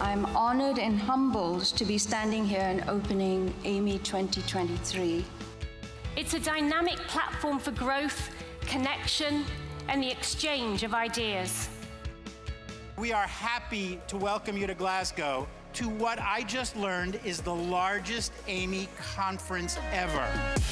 I'm honored and humbled to be standing here and opening AMEE 2023. It's a dynamic platform for growth, connection, and the exchange of ideas. We are happy to welcome you to Glasgow to what I just learned is the largest AMEE conference ever.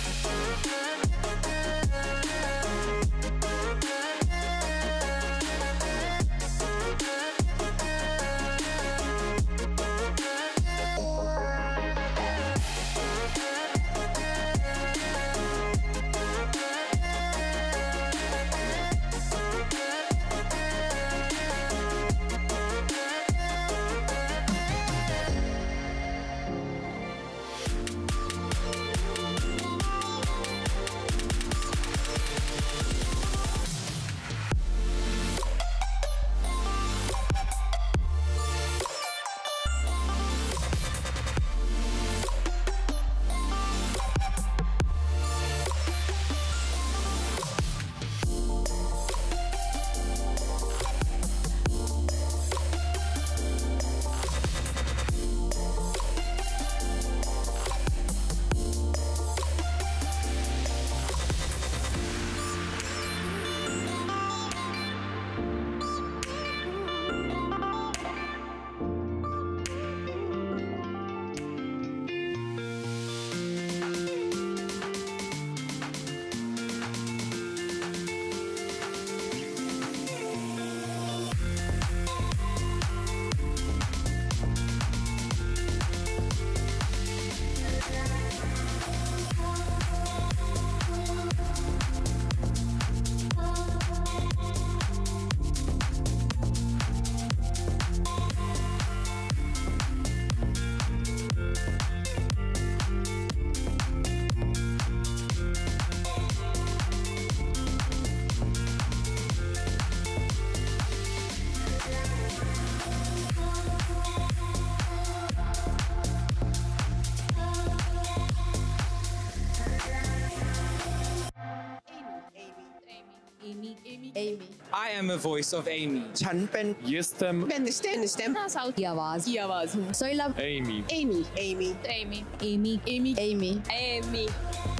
AMEE. I am a voice of AMEE. ฉันเป็น Jestem STEM की आवाज Soy la AMEE. AMEE AMEE AMEE AMEE